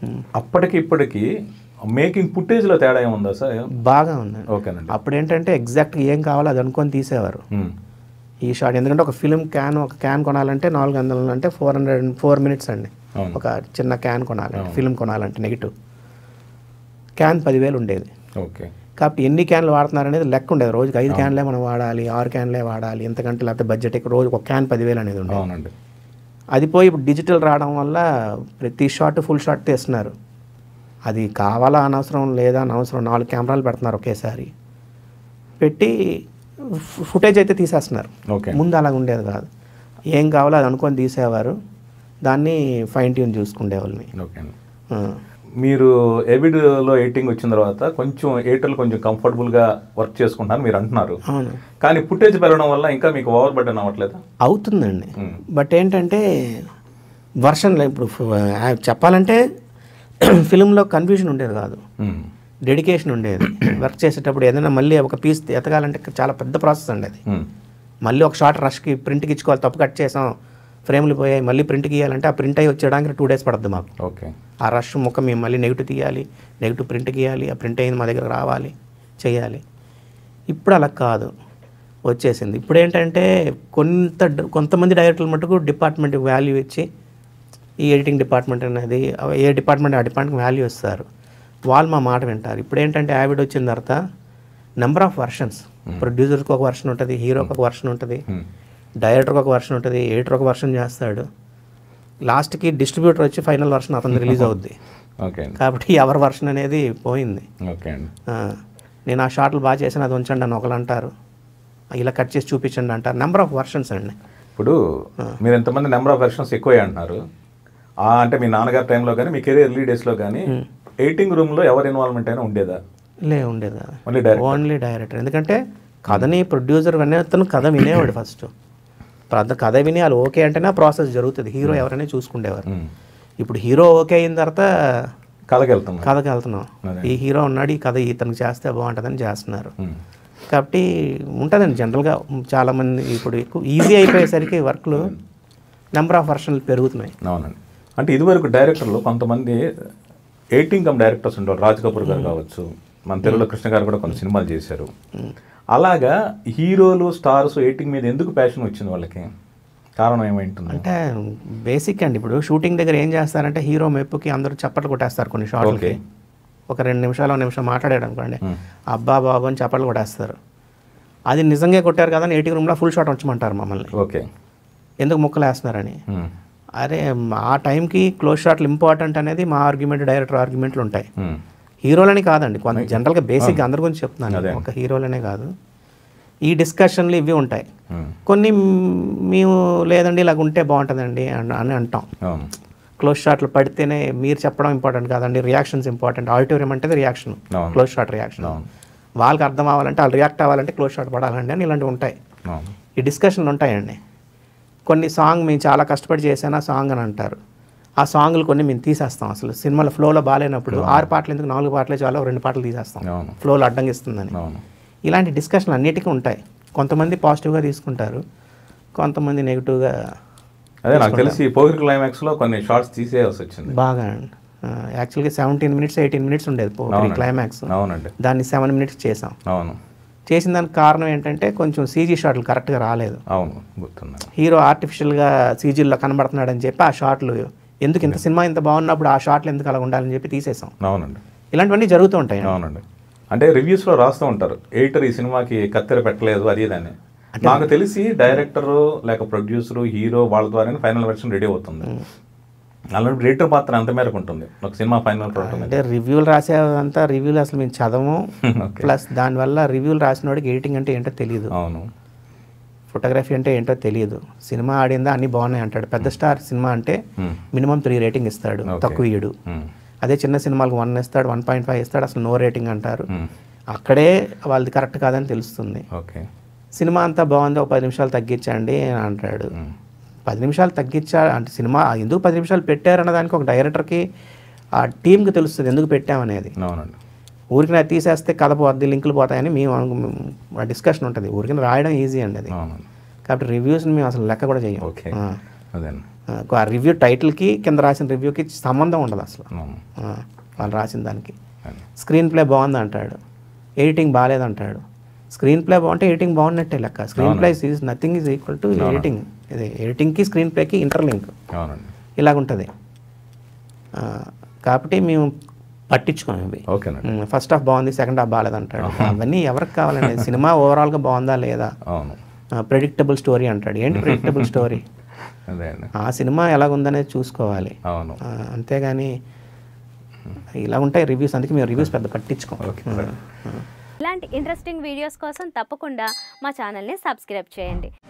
అప్పటికి ఇప్పటికి మేకింగ్ ఫుటేజ్లో తేడా ఏముందా సార్? బాగా ఉందండి. ఓకేనండి. అప్పుడు ఏంటంటే ఎగ్జాక్ట్గా ఏం కావాలో అది అనుకొని తీసేవారు ఈ షాట్. ఎందుకంటే ఒక ఫిల్మ్ క్యాన్, ఒక క్యాన్ కొనాలంటే 400 అంటే 404 minutes అండి. ఒక చిన్న క్యాన్ కొనాలంటే, ఫిల్మ్ కొనాలంటే నెగిటివ్ క్యాన్ 10,000 ఉండేది. ఓకే. కాబట్టి ఎన్ని క్యాన్లు వాడుతున్నారు అనేది లెక్క ఉండేది. రోజుకి 5 క్యాన్లే మనం వాడాలి, 6 క్యాన్లే వాడాలి, ఎంతకంటే లేకపోతే బడ్జెట్ ఎక్కువ. రోజుకి ఒక క్యాన్ 10,000 అనేది ఉండేది. అది పోయి ఇప్పుడు డిజిటల్ రావడం వల్ల ప్రతి షాట్ ఫుల్ షాట్ తీస్తున్నారు. అది కావాలా అనవసరం లేదా అనవసరం 4 కెమెరాలు పెడుతున్నారు ఒకేసారి పెట్టి ఫుటేజ్ అయితే తీసేస్తున్నారు. ముందు అలా ఉండేది కాదు. ఏం కావాలో అది అనుకొని తీసేవారు, దాన్ని ఫైన్ ట్యూన్ చూసుకునేవాళ్ళని. మీరు ఎవిడ్లో ఎడిటింగ్ వచ్చిన తర్వాత కొంచెం ఎడిటర్లు కొంచెం కంఫర్టబుల్గా వర్క్ చేసుకుంటాను మీరు అంటున్నారు. కానీ ఫుటేజ్ పెరగడం వల్ల ఇంకా మీకు ఓవర్ బర్డెన్ అవ్వట్లేదా? అవుతుందండి. బట్ ఏంటంటే వర్షన్లో ఇప్పుడు చెప్పాలంటే ఫిలింలో కన్ఫ్యూజన్ ఉండేది కాదు, డెడికేషన్ ఉండేది. వర్క్ చేసేటప్పుడు ఏదైనా మళ్ళీ ఒక పీస్ ఎతకాలంటే చాలా పెద్ద ప్రాసెస్ అండి అది. మళ్ళీ ఒక షార్ట్ రష్కి ప్రింట్కి ఇచ్చుకోవాలి, తప్పు కట్ చేసాం, ఫ్రేమ్లు పోయాయి, మళ్ళీ ప్రింట్కి ఇవ్వాలంటే ఆ ప్రింట్ అయ్యి వచ్చేయడానికి 2 days పడుతుంది మాకు. ఓకే. ఆ రష్ ముఖం మేము మళ్ళీ నెగిటివ్ తీయాలి, నెగిటివ్ ప్రింట్కి ఇవ్వాలి, ఆ ప్రింట్ అయింది మా దగ్గర రావాలి, చేయాలి. ఇప్పుడు అలా కాదు, వచ్చేసింది. ఇప్పుడు ఏంటంటే కొంతమంది డైరెక్టర్లు మటుకు డిపార్ట్మెంట్కి వాల్యూ ఇచ్చి, ఈ ఎడిటింగ్ డిపార్ట్మెంట్ అనేది ఏ డిపార్ట్మెంట్ ఆ డిపార్ట్మెంట్కి వాల్యూ ఇస్తారు, వాళ్ళు మా మాట వింటారు. ఇప్పుడు ఏంటంటే యావిడ్ వచ్చిన తర్వాత నెంబర్ ఆఫ్ వర్షన్స్, ప్రొడ్యూసర్కి ఒక వర్షన్ ఉంటుంది, హీరోకి ఒక వర్షన్ ఉంటుంది, డైరెక్టర్కి ఒక వర్షన్ ఉంటుంది, ఎడిటర్ ఒక వర్షన్ చేస్తాడు, లాస్ట్కి డిస్ట్రిబ్యూటర్ వచ్చి ఫైనల్ వర్షన్ అతను రిలీజ్ అవుద్ది. కాబట్టి ఎవరి వర్షన్ అనేది పోయింది. నేను ఆ షాట్లు బాగా చేసిన అది ఉంచండి అని ఒకరు అంటారు, ఇలా కట్ చేసి చూపించండి అంటారు. నెంబర్ ఆఫ్ వర్షన్స్ అండి. ఇప్పుడు మీరు ఎంతమంది నెంబర్ ఆఫ్ వర్షన్స్ ఎక్కువ అంటున్నారు అంటే మీ నాన్నగారి టైంలో కానీ మీ కెరీర్ ఎర్లీ డేస్లో కానీ ఎడిటింగ్ రూమ్లో ఎవరి ఇన్వాల్వ్మెంట్ అయినా ఉండేదా? ఉండేది కాదు, ఓన్లీ డైరెక్టర్. ఎందుకంటే కథని ప్రొడ్యూసర్ అతను కథ వినేవాడు ఫస్ట్. కథ విని వాళ్ళు ఓకే అంటేనే ప్రాసెస్ జరుగుతుంది. హీరో ఎవరైనా చూసుకునేవారు. ఇప్పుడు హీరో ఓకే అయిన తర్వాత కథకి వెళ్తున్నాం, ఈ హీరో ఉన్నాడు, ఈ కథ ఇతనికి చేస్తే బాగుంటుందని చేస్తున్నారు. కాబట్టి ఉంటుందండి జనరల్గా చాలామంది. ఇప్పుడు ఎక్కువ ఈజీ అయిపోయేసరికి వర్క్లు నెంబర్ ఆఫ్ వర్షన్లు పెరుగుతున్నాయి. అవునండి. అంటే ఇదివరకు డైరెక్టర్లు కొంతమంది ఎడిటింగ్ కమ్ డైరెక్టర్స్ ఉంటారు, రాజ్ కపూర్ గారు కావచ్చు, మన తెలుగులో కృష్ణ గారు కూడా కొన్ని సినిమాలు చేశారు. అలాగా హీరోలు స్టార్స్ ఎడిటింగ్ మీద ఎందుకు ప్యాషన్ వచ్చింది వాళ్ళకి? కారణం ఏమైంటుంది అంటే బేసిక్ అండి. ఇప్పుడు షూటింగ్ దగ్గర ఏం చేస్తారంటే హీరో మెప్పుకి అందరూ చప్పట్లు కొట్టేస్తారు కొన్ని షాట్లకి. ఒక 2 నిమిషాలు 1 నిమిషం మాట్లాడాడు అనుకోండి, అబ్బా బాబు అని చప్పట్లు కొట్టేస్తారు. అది నిజంగా కొట్టారు కదా అని ఎడిటింగ్ రూమ్లో ఫుల్ షాట్ వచ్చమంటారు మమ్మల్ని. ఓకే. ఎందుకు ముక్కలు వేస్తున్నారని. అరే ఆ టైంకి క్లోజ్ షాట్లు ఇంపార్టెంట్ అనేది మా ఆర్గ్యుమెంట్, డైరెక్టర్ ఆర్గ్యుమెంట్లు ఉంటాయి. హీరోలని కాదండి, కొంత జనరల్గా బేసిక్గా అందరి గురించి చెప్తున్నాను, ఒక హీరోలనే కాదు. ఈ డిస్కషన్లు ఇవి ఉంటాయి. కొన్ని మేము లేదండి ఇలాగ ఉంటే బాగుంటుందండి అని అంటాం. క్లోజ్ షాట్లు పడితేనే మీరు చెప్పడం ఇంపార్టెంట్ కాదండి, రియాక్షన్స్ ఇంపార్టెంట్. ఆడిటోరియం అంటే రియాక్షన్, క్లోజ్ షాట్ రియాక్షన్. వాళ్ళకి అర్థం అవ్వాలంటే, వాళ్ళు రియాక్ట్ అవ్వాలంటే క్లోజ్ షాట్ పడాలండి అని ఇలాంటివి ఉంటాయి. ఈ డిస్కషన్లు ఉంటాయండి. కొన్ని సాంగ్ మేము చాలా కష్టపడి చేసాను ఆ సాంగ్ అని అంటారు. ఆ సాంగ్లు కొన్ని మేము తీసేస్తాం. అసలు సినిమాలో ఫ్లోలో బాగాలేనప్పుడు 6 పాటలు ఎందుకు, 4 పాటలే చాలా, 2 పాటలు తీసేస్తాం, ఫ్లోలో అడ్డంగిస్తుందని. ఇలాంటి డిస్కషన్లు అన్నిటికీ ఉంటాయి. కొంతమంది పాజిటివ్గా తీసుకుంటారు, కొంతమంది నెగిటివ్గా. అదే నాకు తెలిసి పోకిరి క్లైమాక్స్లో కొన్ని షార్ట్స్ తీసేయాల్సి వచ్చింది బాగా. యాక్చువల్గా 17 minutes 18 minutes ఉండేది పోకిరి క్లైమాక్స్. దాన్ని 7 minutes చేసాం. చేసిన దానికి కారణం ఏంటంటే కొంచెం సీజీ షాట్లు కరెక్ట్గా రాలేదు. హీరో ఆర్టిఫిషియల్గా సీజీల్లో కనబడుతున్నాడని చెప్పి ఆ షాట్లు ఎందుకు, ఇంత సినిమా ఇంత బాగున్నప్పుడు ఆ షాట్లు ఎందుకు అలా ఉండాలని చెప్పి తీసేసాం. ఇలాంటివన్నీ జరుగుతూ ఉంటాయి. అంటే రివ్యూస్లో రాస్తూ ఉంటారు, ఎడిటర్ ఈ సినిమాకి కత్తెర పెట్టలేదు అది ఇదని. నాకు తెలిసి డైరెక్టరు లేక ప్రొడ్యూసరు హీరో వాళ్ళ ద్వారా ఫైనల్ వెర్షన్ రెడీ అవుతుంది. అలాంటి ఎడిటర్ పాత్ర అంత మేరకు ఉంటుంది ఒక సినిమా ఫైనల్ ప్రోడక్ట్. అంటే రివ్యూలు రాసేదంతా రివ్యూలు అసలు మేము చదవము. ప్లస్ దానివల్ల రివ్యూలు రాసిన వాడికి ఎడిటింగ్ అంటే ఏంటో తెలియదు, ఫోటోగ్రఫీ అంటే ఏంటో తెలియదు. సినిమా ఆడిందా అన్నీ బాగున్నాయి అంటాడు. పెద్ద స్టార్ సినిమా అంటే మినిమం 3 రేటింగ్ ఇస్తాడు, తక్కువ ఇయ్యడు. అదే చిన్న సినిమాలకు 1 ఇస్తాడు, 1.5 ఇస్తాడు, అసలు నో రేటింగ్ అంటారు. అక్కడే వాళ్ళది కరెక్ట్ కాదని తెలుస్తుంది. సినిమా అంతా బాగుంది, ఒక 10 నిమిషాలు తగ్గించండి అని అంటాడు. 10 నిమిషాలు తగ్గించా అంటే సినిమా ఎందుకు 10 నిమిషాలు పెట్టారన్న దానికి ఒక డైరెక్టర్కి ఆ టీంకి తెలుస్తుంది ఎందుకు పెట్టామనేది. ఊరికి నాకు తీసేస్తే కథ పోద్ది, లింకులు పోతాయని మేము డిస్కషన్ ఉంటుంది. ఊరికి రాయడం ఈజీ అండి అది. కాబట్టి రివ్యూస్ని మేము అసలు లెక్క కూడా చేయం. అదేండి. ఆ రివ్యూ టైటిల్కి కింద రాసిన రివ్యూకి సంబంధం ఉండదు అసలు. అవును. వాళ్ళు రాసిన దానికి. అదే. స్క్రీన్ ప్లే బాగుంది అంటాడు, ఎడిటింగ్ బాగాలేదంటాడు. స్క్రీన్ ప్లే బాగుంటే ఎడిటింగ్ బాగున్నట్టే లెక్క. Screen play is nothing is equal to editing. ఇది ఎడిటింగ్కి స్క్రీన్ ప్లేకి ఇంటర్లింక్ అవునండి. ఇలాగుంటుంది. కాబట్టి మేము పట్టించుకోము ఇవి. ఓకేనండి. ఫస్ట్ హాఫ్ బాగుంది, సెకండ్ హాఫ్ బాగాలేదంటాడు. అవన్నీ ఎవరికి కావాలండి? సినిమా ఓవరాల్గా బాగుందా లేదా? అవును. ప్రెడిక్టబుల్ స్టోరీ అంటాడు. ఏంటి ప్రెడిక్టబుల్ స్టోరీ? అదే అండి. ఆ సినిమా ఎలాగుందనేది చూసుకోవాలి. అవును. అంతేగాని ఇలా ఉంటాయి రివ్యూస్. అందుకే మేము రివ్యూస్ పెద్ద పట్టించుకోం. ఇలాంటి ఇంట్రెస్టింగ్ వీడియోస్ కోసం తప్పకుండా మా ఛానల్ని సబ్స్క్రైబ్ చేయండి.